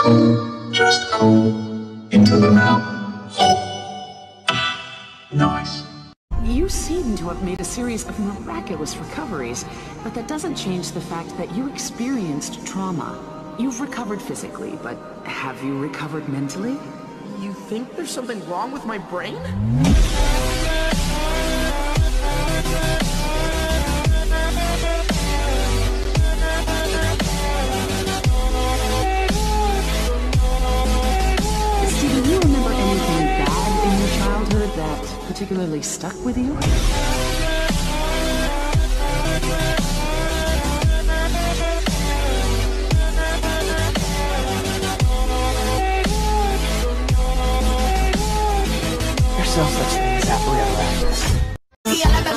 just go into the round hole. Nice. You seem to have made a series of miraculous recoveries, but that doesn't change the fact that you experienced trauma. You've recovered physically, but have you recovered mentally? You think there's something wrong with my brain? Steve, do you remember anything bad in your childhood that particularly stuck with you? There's no such thing as apple.